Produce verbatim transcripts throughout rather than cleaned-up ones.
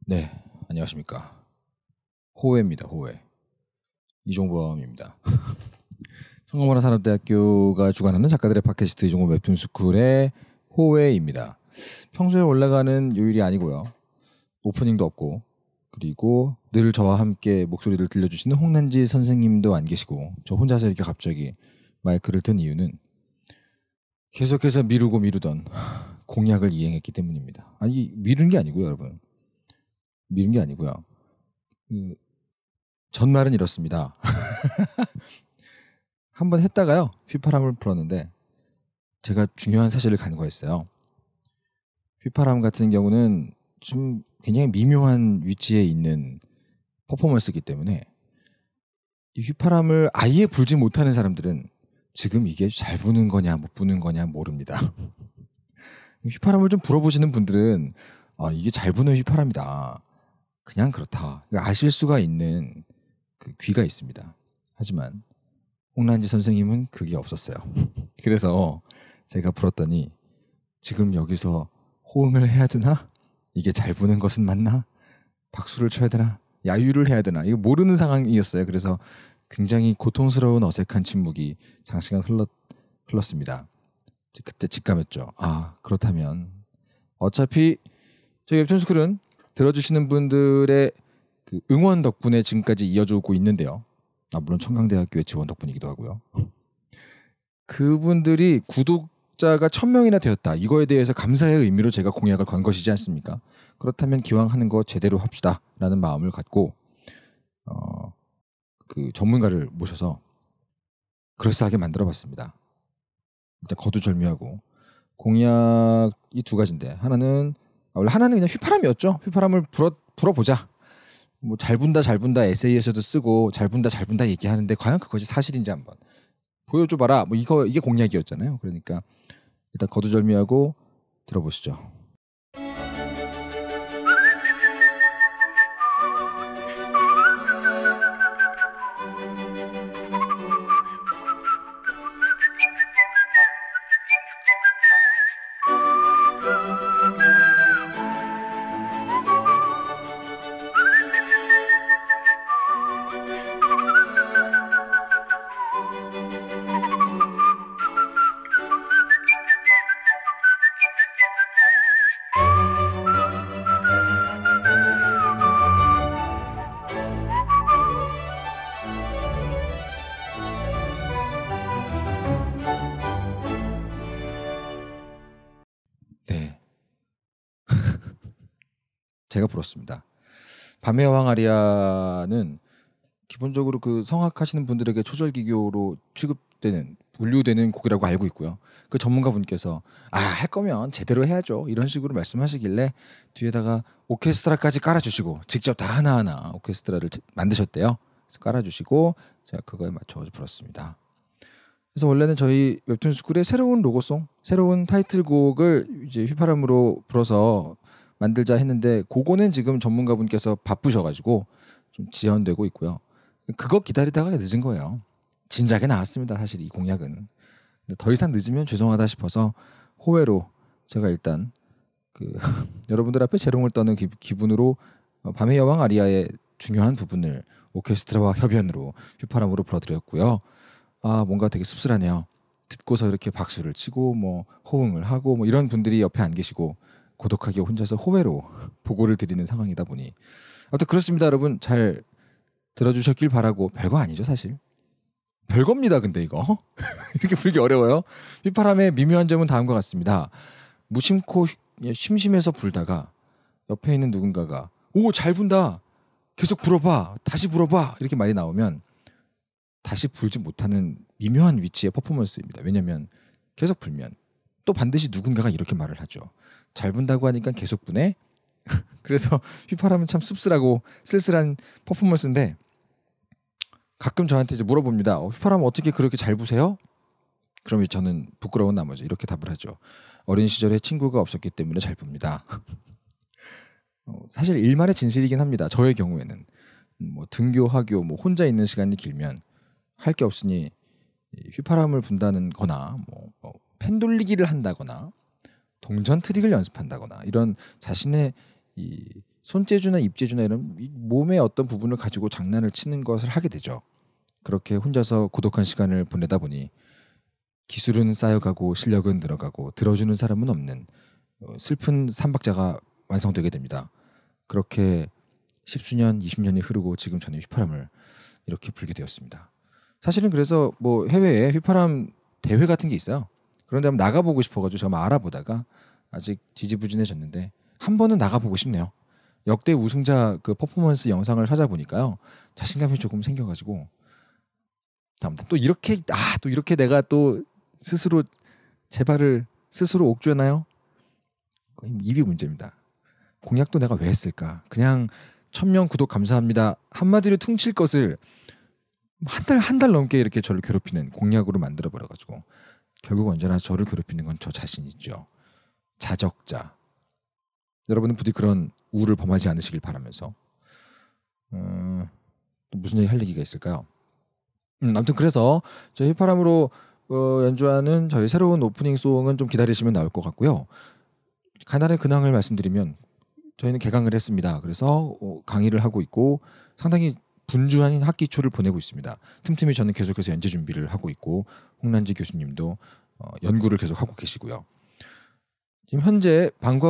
네, 안녕하십니까. 호외입니다. 호외. 이종범입니다. 청강문화산업대학교가 주관하는 작가들의 팟캐스트 이종범 웹툰스쿨의 호외입니다. 평소에 올라가는 요일이 아니고요. 오프닝도 없고, 그리고 늘 저와 함께 목소리를 들려주시는 홍난지 선생님도 안 계시고, 저 혼자서 이렇게 갑자기 마이크를 든 이유는 계속해서 미루고 미루던 공약을 이행했기 때문입니다. 아니, 미룬 게 아니고요, 여러분. 미룬 게 아니고요. 그 전말은 이렇습니다. 한번 했다가요. 휘파람을 불었는데 제가 중요한 사실을 간과했어요. 휘파람 같은 경우는 좀 굉장히 미묘한 위치에 있는 퍼포먼스이기 때문에 이 휘파람을 아예 불지 못하는 사람들은 지금 이게 잘 부는 거냐 못 부는 거냐 모릅니다. 휘파람을 좀 불어보시는 분들은 아, 이게 잘 부는 휘파람이다. 그냥 그렇다. 아실 수가 있는 그 귀가 있습니다. 하지만 홍난지 선생님은 그게 없었어요. 그래서 제가 불었더니 지금 여기서 호응을 해야 되나? 이게 잘 부는 것은 맞나? 박수를 쳐야 되나? 야유를 해야 되나? 이거 모르는 상황이었어요. 그래서 굉장히 고통스러운 어색한 침묵이 장시간 흘렀, 흘렀습니다. 그때 직감했죠. 아, 그렇다면 어차피 저희 웹툰스쿨은 들어주시는 분들의 그 응원 덕분에 지금까지 이어져 오고 있는데요. 아, 물론 청강대학교의 지원 덕분이기도 하고요. 그분들이 구독자가 천 명이나 되었다. 이거에 대해서 감사의 의미로 제가 공약을 건 것이지 않습니까? 그렇다면 기왕 하는 거 제대로 합시다. 라는 마음을 갖고 어, 그 전문가를 모셔서 그럴싸하게 만들어봤습니다. 일단 거두절미하고 공약이 두 가지인데 하나는 원래 하나는 그냥 휘파람이었죠. 휘파람을 불어, 불어보자. 뭐 잘 분다 잘 분다 에세이에서도 쓰고 잘 분다 잘 분다 얘기하는데 과연 그것이 사실인지 한번 보여줘봐라. 뭐 이거 이게 공약이었잖아요. 그러니까 일단 거두절미하고 들어보시죠. 네. 제가 불었습니다. 밤의 여왕 아리아는 기본적으로 그 성악하시는 분들에게 초절기교로 취급되는 분류되는 곡이라고 알고 있고요. 그 전문가분께서 아, 할 거면 제대로 해야죠. 이런 식으로 말씀하시길래 뒤에다가 오케스트라까지 깔아주시고 직접 다 하나하나 오케스트라를 만드셨대요. 그래서 깔아주시고 제가 그거에 맞춰 불었습니다. 그래서 원래는 저희 웹툰스쿨의 새로운 로고송, 새로운 타이틀곡을 이제 휘파람으로 불어서 만들자 했는데 그거는 지금 전문가분께서 바쁘셔가지고 좀 지연되고 있고요. 그거 기다리다가 늦은 거예요. 진작에 나왔습니다. 사실 이 공약은. 근데 더 이상 늦으면 죄송하다 싶어서 호외로 제가 일단 그 여러분들 앞에 재롱을 떠는 기, 기분으로 밤의 여왕 아리아의 중요한 부분을 오케스트라와 협연으로 휘파람으로 불어드렸고요. 아, 뭔가 되게 씁쓸하네요. 듣고서 이렇게 박수를 치고 뭐 호응을 하고 뭐 이런 분들이 옆에 안 계시고 고독하게 혼자서 호외로 보고를 드리는 상황이다 보니 아무튼 그렇습니다. 여러분 잘 들어주셨길 바라고. 별거 아니죠 사실. 별겁니다. 근데 이거 이렇게 불기 어려워요. 휘파람의 미묘한 점은 다음과 같습니다. 무심코 심심해서 불다가 옆에 있는 누군가가 오, 잘 분다. 계속 불어봐. 다시 불어봐. 이렇게 말이 나오면 다시 불지 못하는 미묘한 위치의 퍼포먼스입니다. 왜냐하면 계속 불면 또 반드시 누군가가 이렇게 말을 하죠. 잘 분다고 하니까 계속 부네. 그래서 휘파람은 참 씁쓸하고 쓸쓸한 퍼포먼스인데 가끔 저한테 이제 물어봅니다. 어, 휘파람 어떻게 그렇게 잘 부세요? 그러면 저는 부끄러운 나머지 이렇게 답을 하죠. 어린 시절에 친구가 없었기 때문에 잘 붑니다. 어, 사실 일말의 진실이긴 합니다. 저의 경우에는 뭐 등교, 하교, 뭐 혼자 있는 시간이 길면 할 게 없으니 휘파람을 분다는 거나 뭐, 뭐 펜 돌리기를 한다거나 동전 트릭을 연습한다거나 이런 자신의 이 손재주나 입재주나 이런 이 몸의 어떤 부분을 가지고 장난을 치는 것을 하게 되죠. 그렇게 혼자서 고독한 시간을 보내다 보니 기술은 쌓여가고 실력은 늘어가고 들어주는 사람은 없는 어, 슬픈 삼박자가 완성되게 됩니다. 그렇게 십수년, 이십 년이 흐르고 지금 저는 휘파람을 이렇게 불게 되었습니다. 사실은 그래서 뭐 해외에 휘파람 대회 같은 게 있어요. 그런데 한번 나가보고 싶어가지고 제가 막 알아보다가 아직 지지부진해졌는데 한 번은 나가보고 싶네요. 역대 우승자 그 퍼포먼스 영상을 찾아보니까요, 자신감이 조금 생겨가지고 다음 또 이렇게 아 또 이렇게 내가 또 스스로 제 발을 스스로 옥죄나요? 입이 문제입니다. 공약도 내가 왜 했을까? 그냥 천명 구독 감사합니다 한마디로 퉁칠 것을 한 달 한 달 넘게 이렇게 저를 괴롭히는 공약으로 만들어 버려가지고 결국 언제나 저를 괴롭히는 건 저 자신이죠. 자적자. 여러분은 부디 그런 우를 범하지 않으시길 바라면서 어, 또 무슨 얘기 할 얘기가 있을까요? 음, 아무튼 그래서 저희 휘파람으로 어, 연주하는 저희 새로운 오프닝 송은 좀 기다리시면 나올 것 같고요. 간단한 근황을 말씀드리면 저희는 개강을 했습니다. 그래서 어, 강의를 하고 있고 상당히 분주한 학기 초를 보내고 있습니다. 틈틈이 저는 계속해서 연재 준비를 하고 있고 홍란지 교수님도 어, 연구를 계속 하고 계시고요. 지금 현재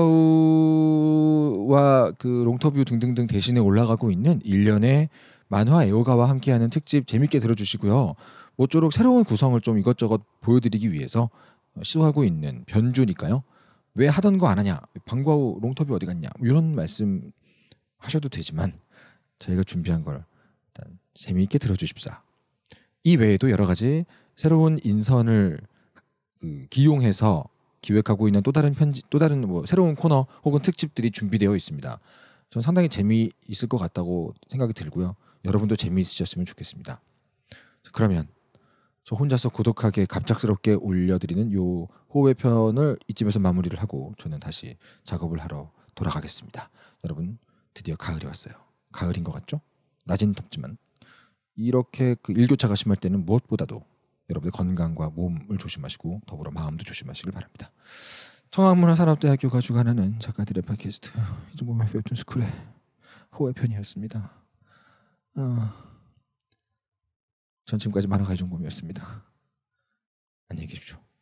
방과후와 그 롱터뷰 등등등 대신에 올라가고 있는 일련의 만화 애호가와 함께하는 특집 재밌게 들어주시고요. 모쪼록 새로운 구성을 좀 이것저것 보여드리기 위해서 시도하고 있는 변주니까요. 왜 하던 거 안 하냐? 방과후 롱터뷰 어디 갔냐? 뭐 이런 말씀 하셔도 되지만 저희가 준비한 걸 일단 재미있게 들어주십사. 이 외에도 여러 가지 새로운 인선을 그 기용해서 기획하고 있는 또 다른 편지, 또 다른 뭐 새로운 코너 혹은 특집들이 준비되어 있습니다. 저는 상당히 재미있을 것 같다고 생각이 들고요. 여러분도 재미있으셨으면 좋겠습니다. 그러면 저 혼자서 고독하게 갑작스럽게 올려드리는 요 호흡의 편을 이쯤에서 마무리를 하고 저는 다시 작업을 하러 돌아가겠습니다. 여러분 드디어 가을이 왔어요. 가을인 것 같죠? 낮은 덥지만 이렇게 그 일교차가 심할 때는 무엇보다도 여러분의 건강과 몸을 조심하시고 더불어 마음도 조심하시길 바랍니다. 청학문화산업대학교가 주관하는 작가들의 팟캐스트 이종범의 웹툰스쿨의 호흡의 편이었습니다. 어... 전 지금까지 만화가 이종범이었습니다. 안녕히 계십시오.